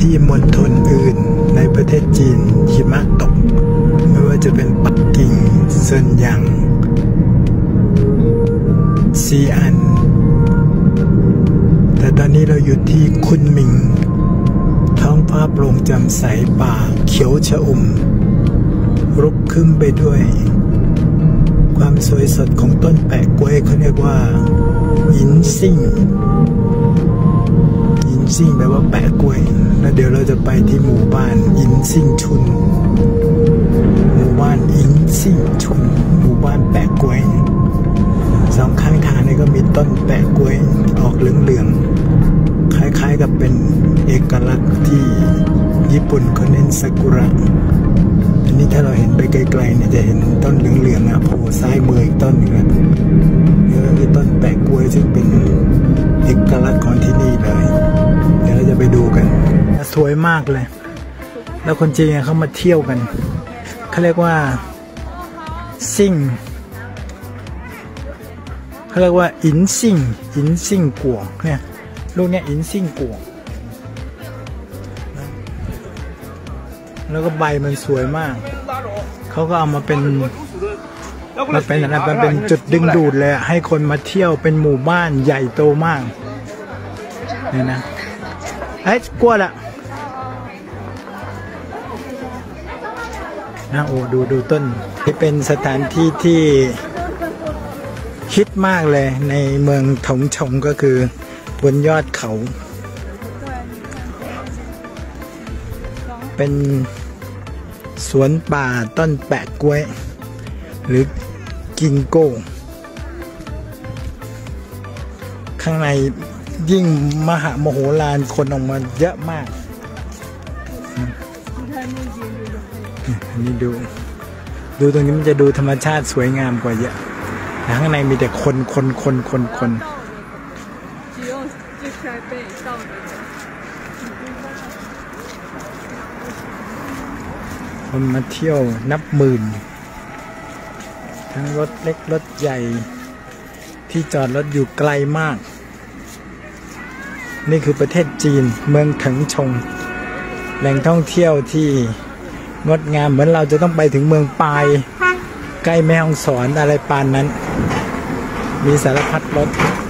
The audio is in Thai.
ที่มณฑลอื่นในประเทศจีนหิมะตกไม่ว่าจะเป็นปักกิ่งเซินหยางซีอันแต่ตอนนี้เราอยู่ที่คุนหมิงท้องฟ้าโปร่งแจ่มใสป่าเขียวชอุ่มรุกขึ้นไปด้วยความสวยสดของต้นแปะกล้วยเขาเรียกว่าอินซิ่งอินซิ่งแปลว่าแปะกล้วยแล้วเดี๋ยวเราจะไปที่หมู่บ้านอินซิ่งชุนหมู่บ้านอินซิ่งชุนหมู่บ้านแปะกล้วยสองข้างทางนี่ก็มีต้นแปะกล้วยออกเหลืองๆคล้ายๆกับเป็นเอกลักษณ์ที่ญี่ปุ่นเขาเน้นซากุระอันนี้ถ้าเราเห็นไปไกลๆเนี่ยจะเห็นต้นเหลืองๆโผล่ซ้ายมืออีกต้นนึงนะนี่ก็คือต้นแปะกล้วยซึ่งเป็นเอกลักษณ์ของที่นี่เลยเดี๋ยวเราจะไปดูกันสวยมากเลยแล้วคนจีนเขามาเที่ยวกันเขาเรียกว่าซิ่งเขาเรียกว่าอินซิ่งกัวเนี่ยลูกเนี้ยอินซิ่งกัวแล้วก็ใบมันสวยมากเขาก็เอามาเป็นอะไรมันเป็นจุดดึงดูดเลยให้คนมาเที่ยวเป็นหมู่บ้านใหญ่โตมากเนี่ยนะเฮ้ยกลัวละนะโอ้ดูต้นที่เป็นสถานที่ที่ฮิตมากเลยในเมืองถงชงก็คือบนยอดเขาเป็นสวนป่าต้นแปะกล้วยหรือกิงโก้ข้างในยิ่งมหามโหฬารคนออกมาเยอะมากอันนี้ดูตรงนี้มันจะดูธรรมชาติสวยงามกว่าเยอะแต่ข้างในมีแต่คนมาเที่ยวนับหมื่นทั้งรถเล็กรถใหญ่ที่จอดรถอยู่ไกลมากนี่คือประเทศจีนเมืองถังชงแหล่งท่องเที่ยวที่งดงามเหมือนเราจะต้องไปถึงเมืองปายใกล้แม่ฮ่องสอนอะไรปานนั้นมีสารพัดรถ